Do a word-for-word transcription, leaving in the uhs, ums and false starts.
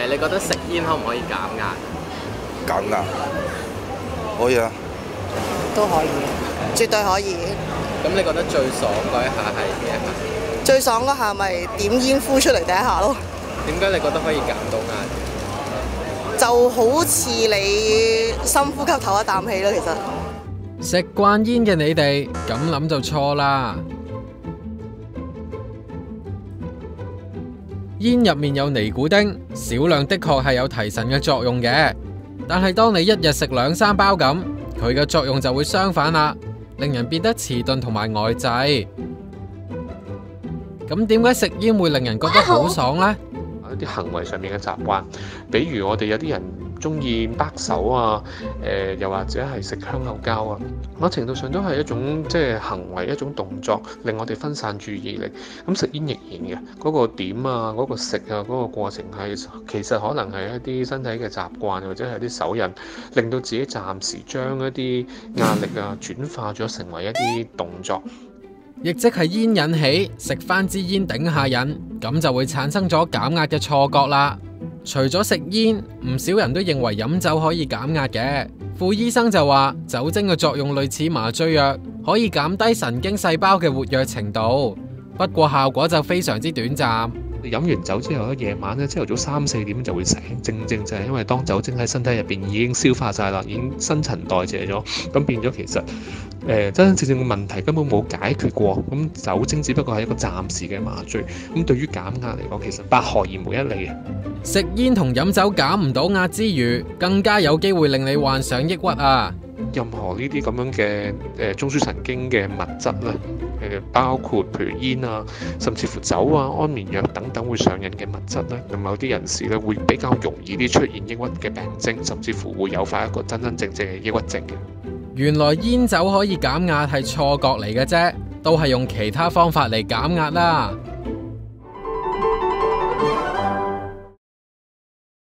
誒，你覺得食煙可唔可以減壓？ 減壓可以啊， 都可以，絕對可以。 咁你覺得最爽嗰一下係邊一下？ 最爽嗰下咪點煙呼出嚟第一下咯。 點解你覺得可以減到壓？ 就好似你深呼吸唞一啖氣咯，其實。 食慣煙嘅你哋咁諗就錯啦。煙入面有尼古丁，少量的確係有提神嘅作用嘅。但係當你一日食兩三包咁，佢嘅作用就會相反啦，令人變得遲鈍同埋呆滯。咁點解食煙會令人覺得好爽呢？ 一啲行為上面嘅習慣，比如我哋有啲人中意握手啊，誒、呃、又或者係食香口膠啊，某程度上都係一種即係行為一種動作，令我哋分散注意力。咁食煙亦然嘅，嗰、那個點啊，嗰、那個食啊，嗰、那個過程係其實可能係一啲身體嘅習慣，或者係啲手印，令到自己暫時將一啲壓力啊轉化咗成為一啲動作。 亦即係煙引起，食翻支煙頂下癮，咁就會產生咗減壓嘅錯覺啦。除咗食煙，唔少人都認為飲酒可以減壓嘅。傅醫生就話，酒精嘅作用類似麻醉藥，可以減低神經細胞嘅活躍程度，不過效果就非常之短暫。 飲完酒之後咧，夜晚咧朝頭早三四點就會醒，正正就係因為當酒精喺身體入邊已經消化晒啦，已經新陳代謝咗，咁變咗其實誒、呃、真真正正嘅問題根本冇解決過，咁酒精只不過係一個暫時嘅麻醉，咁對於減壓嚟講，其實百害而無一利嘅。 食煙同飲酒減唔到壓之餘，更加有機會令你患上抑鬱啊！ 任何呢啲咁樣嘅誒中樞神經嘅物質咧，誒包括譬如煙啊，甚至乎酒啊、安眠藥等等會上癮嘅物質咧，咁某啲人士咧會比較容易啲出現抑鬱嘅病徵，甚至乎會誘發一個真真正正嘅抑鬱症嘅。 原來煙酒可以減壓係錯覺嚟嘅啫，都係用其他方法嚟減壓啦。